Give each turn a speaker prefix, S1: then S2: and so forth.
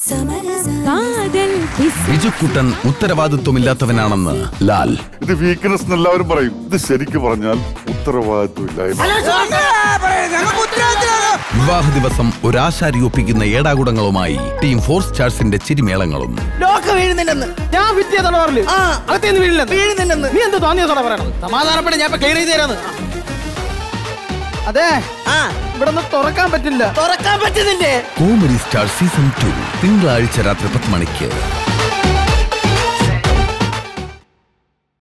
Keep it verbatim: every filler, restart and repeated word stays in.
S1: ബിജുക്കുട്ടൻ ഉത്തരവാദിത്വമില്ലാത്തവനാണെന്ന് ലാൽ.
S2: ഇത് വീക്ക്നെസ് എല്ലാവരും പറയും. ഇത് ശരിക്കും പറഞ്ഞാൽ ഉത്തരവാദിത്വമില്ലായ്മ.
S1: വിവാഹ ദിവസം ഒരാശാരി ഒപ്പിക്കുന്ന ഏടാകുടങ്ങളുമായി ടീം ഫോർ സ്റ്റാർസിന്റെ ചിരിമേളങ്ങളും.
S3: ഞാൻ സമാധാനപ്പെട്ട് ഞാൻ ക്ലിയർ ചെയ്ത് തരാന്ന്. അതെ, ഇവിടെ നിന്ന് തുറക്കാൻ പറ്റില്ല. തുറക്കാൻ പറ്റുന്നില്ലേ?
S1: കോമഡി സ്റ്റാർ സീസൺ ടു തിങ്കളാഴ്ച രാത്രി പത്ത് മണിക്ക്.